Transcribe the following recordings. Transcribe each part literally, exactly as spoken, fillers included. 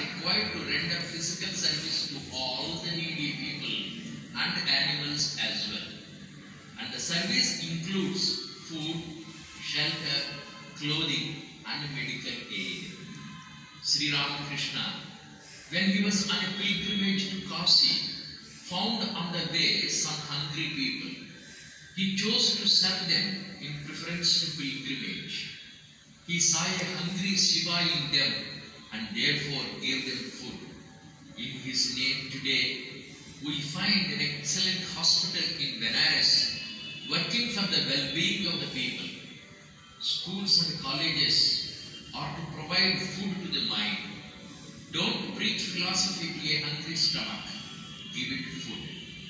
required to render physical service to all the needy people and animals as well. And the service includes food, shelter, clothing and medical aid. Sri Ramakrishna, when he was on a pilgrimage to Kasi, found on the way some hungry people. He chose to serve them in preference to pilgrimage. He saw a hungry Shiva in them and therefore gave them food. In his name today, we find an excellent hospital in Benares working for the well-being of the people. Schools and colleges are to provide food to the mind. Don't preach philosophy to a hungry stomach. Give it food.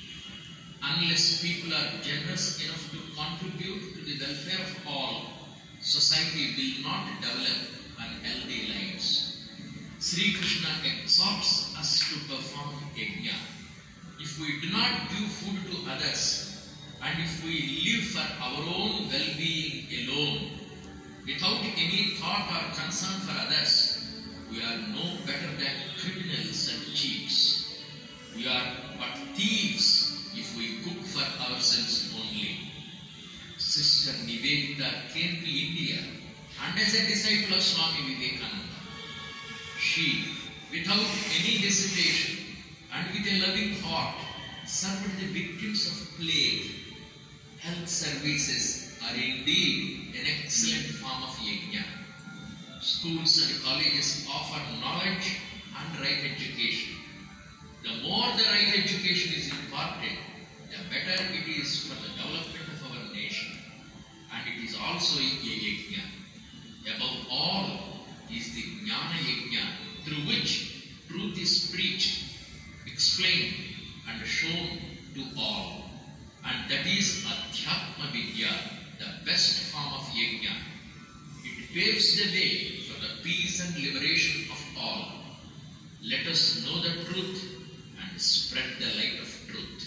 Unless people are generous enough to contribute to the welfare of all, society will not develop unhealthy lives. Sri Krishna exhorts us to perform yajna. If we do not give food to others, and if we live for our own well-being alone, without any thought or concern for others, we are no better than criminals and cheats. We are but thieves if we cook for ourselves only. Sister Nivedita came to India and as a disciple of Swami Vivekananda. She, without any hesitation and with a loving heart, served the victims of plague. Health services are indeed an excellent form of yajna. Schools and colleges offer knowledge and right education. The more the right education is imparted, the better it is for the development of our nation. And it is also a yajna. Above all is the jnana yajna, through which truth is preached, explained and shown to all. And that is Adhyatma Vidya, the best form of yajna. It paves the way for the peace and liberation of all. Let us know the truth and spread the light of truth.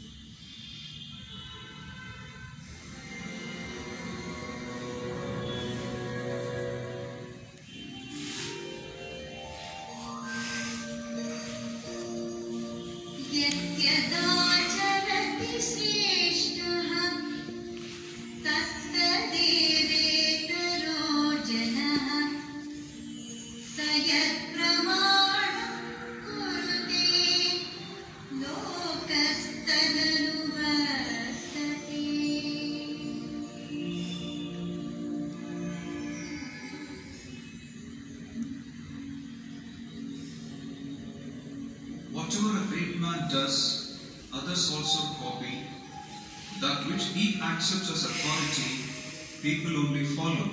Whatever a great man does, others also copy. That which he accepts as authority, people only follow.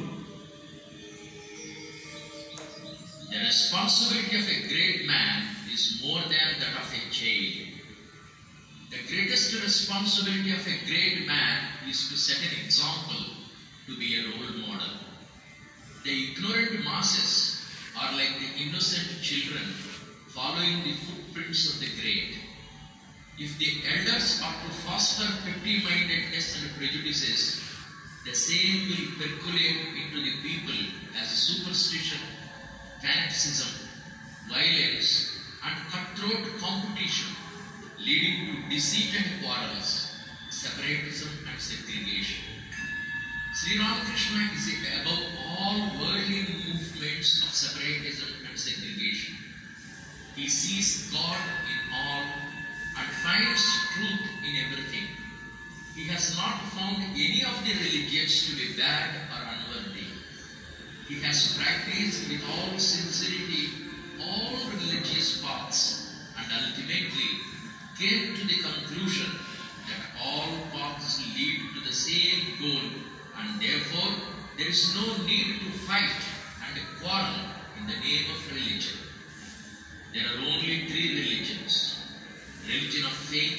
The responsibility of a great man is more than that of a child. The greatest responsibility of a great man is to set an example, to be a role model. The ignorant masses are like the innocent children following the footprints of the great. If the elders are to foster petty-mindedness and prejudices, the same will percolate into the people as superstition, fanaticism, violence, and cutthroat competition, leading to deceit and quarrels, separatism and segregation. Sri Ramakrishna is above all worldly movements of separatism and segregation. He sees God in all and finds truth in everything. He has not found any of the religions to be bad or unworthy. He has practiced with all sincerity all religious paths and ultimately came to the conclusion that all paths lead to the same goal, and therefore there is no need to fight and quarrel in the name of religion. There are only three religions: religion of faith,